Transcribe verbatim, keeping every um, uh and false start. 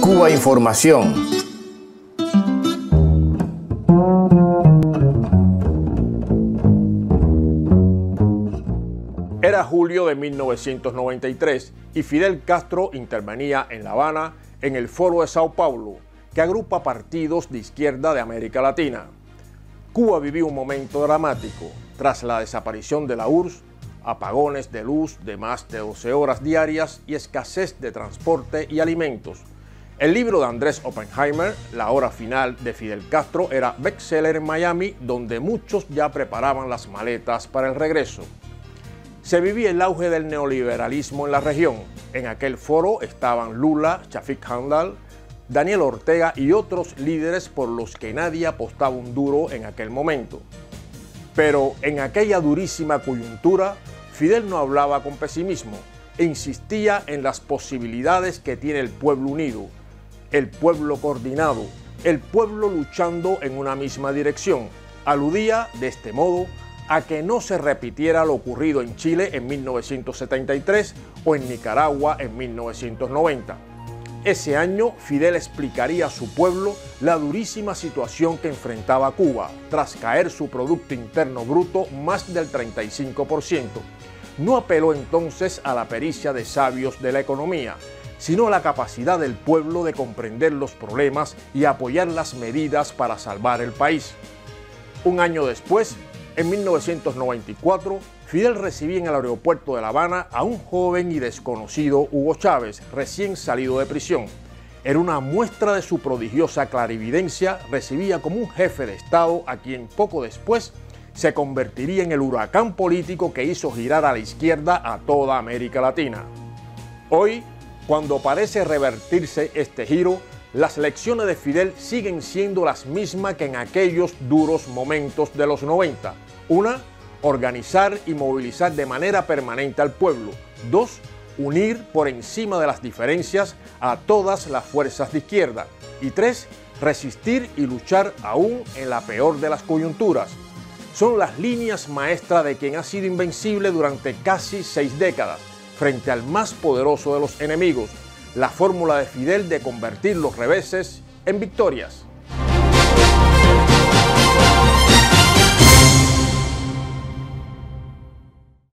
Cuba Información. Era julio de mil novecientos noventa y tres y Fidel Castro intervenía en La Habana en el Foro de Sao Paulo, que agrupa partidos de izquierda de América Latina. Cuba vivió un momento dramático tras la desaparición de la U R S S, apagones de luz de más de doce horas diarias y escasez de transporte y alimentos. El libro de Andrés Oppenheimer, La hora final de Fidel Castro, era bestseller en Miami, donde muchos ya preparaban las maletas para el regreso. Se vivía el auge del neoliberalismo en la región. En aquel foro estaban Lula, Shafik Handal, Daniel Ortega y otros líderes por los que nadie apostaba un duro en aquel momento. Pero en aquella durísima coyuntura, Fidel no hablaba con pesimismo e insistía en las posibilidades que tiene el pueblo unido, el pueblo coordinado, el pueblo luchando en una misma dirección. Aludía, de este modo, a que no se repitiera lo ocurrido en Chile en mil novecientos setenta y tres o en Nicaragua en mil novecientos noventa. Ese año, Fidel explicaría a su pueblo la durísima situación que enfrentaba Cuba, tras caer su Producto Interno Bruto más del treinta y cinco por ciento. No apeló entonces a la pericia de sabios de la economía, sino a la capacidad del pueblo de comprender los problemas y apoyar las medidas para salvar el país. Un año después, en mil novecientos noventa y cuatro, Fidel recibía en el aeropuerto de La Habana a un joven y desconocido Hugo Chávez, recién salido de prisión. Era una muestra de su prodigiosa clarividencia, recibía como un jefe de Estado a quien poco después se convertiría en el huracán político que hizo girar a la izquierda a toda América Latina. Hoy, cuando parece revertirse este giro, las lecciones de Fidel siguen siendo las mismas que en aquellos duros momentos de los noventa. Una, organizar y movilizar de manera permanente al pueblo. Dos, unir por encima de las diferencias a todas las fuerzas de izquierda. Y tres, resistir y luchar aún en la peor de las coyunturas. Son las líneas maestras de quien ha sido invencible durante casi seis décadas frente al más poderoso de los enemigos, la fórmula de Fidel de convertir los reveses en victorias.